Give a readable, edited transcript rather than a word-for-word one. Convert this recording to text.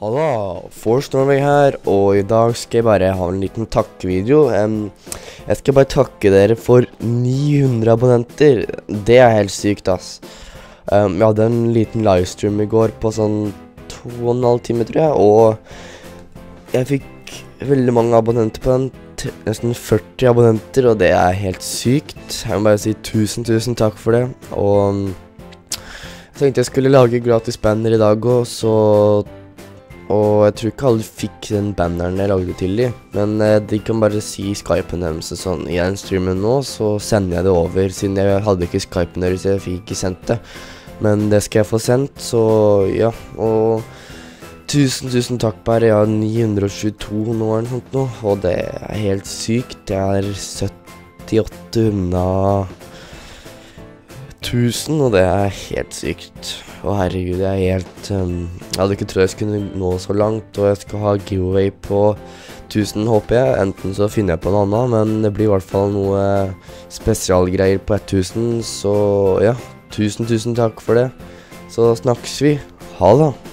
Halla, Force Norway her, og i dag skal jeg bare ha en liten takkevideo. Jeg skal bare takke dere for 900 abonnenter. Det er helt sykt, ass. Jeg hadde en liten livestream i går på sånn 2,5 timer, tror jeg, og jeg fikk veldig mange abonnenter på den. Nesten 40 abonnenter, og det er helt sykt. Jeg må bare si tusen takk for det. Og jeg tenkte jeg skulle lage gratis banner i dag også, og jeg tror ikke alle fikk den banneren jeg lagde til dem, men de kan bare si Skypen deres og sånn. I den streamen nå så sender jeg det over, siden jeg hadde ikke Skypen deres, så jeg fikk ikke sendt det. Men det skal jeg få sendt, så ja, og tusen takk bare. Jeg har 922 nå eller noe sånt nå, og det er helt sykt. Jeg er 78 unna 1000, og det er helt sykt. Og herregud, jeg er helt jeg hadde ikke trodd jeg skulle nå så langt, og jeg skal ha giveaway på 1000, håper jeg. Enten så finner jeg på noe annet, men det blir i hvert fall noe spesialgreier på 1000, så ja, tusen takk for det. Så snakkes vi. Ha det da.